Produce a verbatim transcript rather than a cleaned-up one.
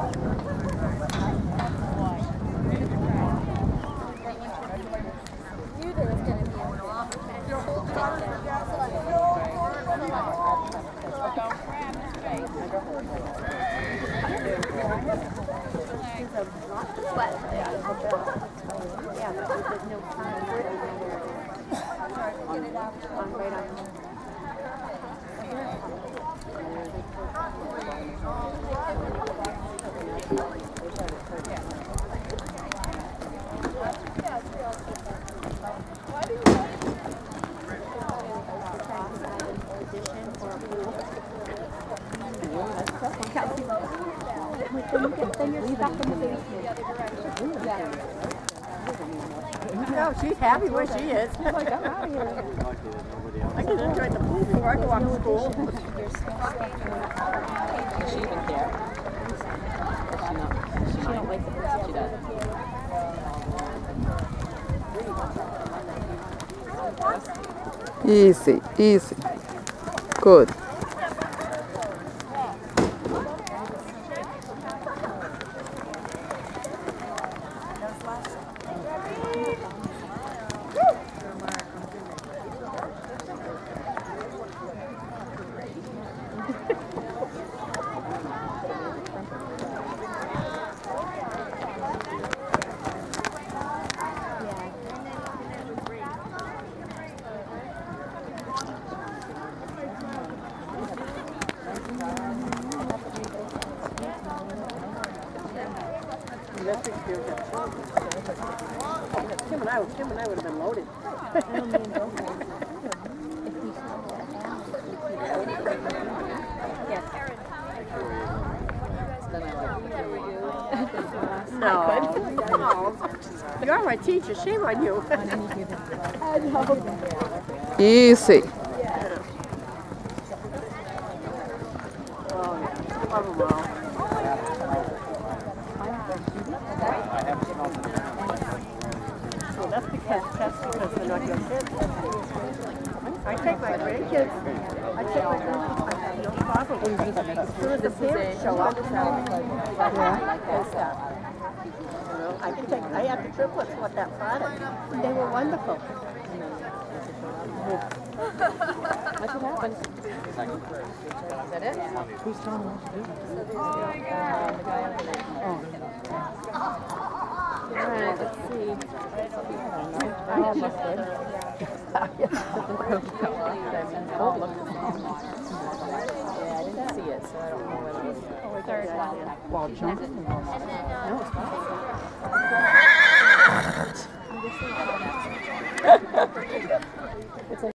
No, she's happy where she is. She's like, I'm out of here. I can enjoy the pool before I go off to school. Does she even care? Does she not? She don't like the person she does. Easy, easy. Good. Tim and I, Tim and I would have been loaded. No, no. You're my teacher. Shame on you. Easy. That's because that's because they're not your kids. I take my grandkids. I take my grandkids. I have no problem. As soon as the parents show up, and stuff. You know, I can take. I had the triplets with that Friday. They were wonderful. That's what happens. Is that it? Who's telling us to do this? All right, let's see. I almost did. Oh, look. Yeah, I didn't see it, so I don't know whether it was third one. Well, jumping. No, it's fine.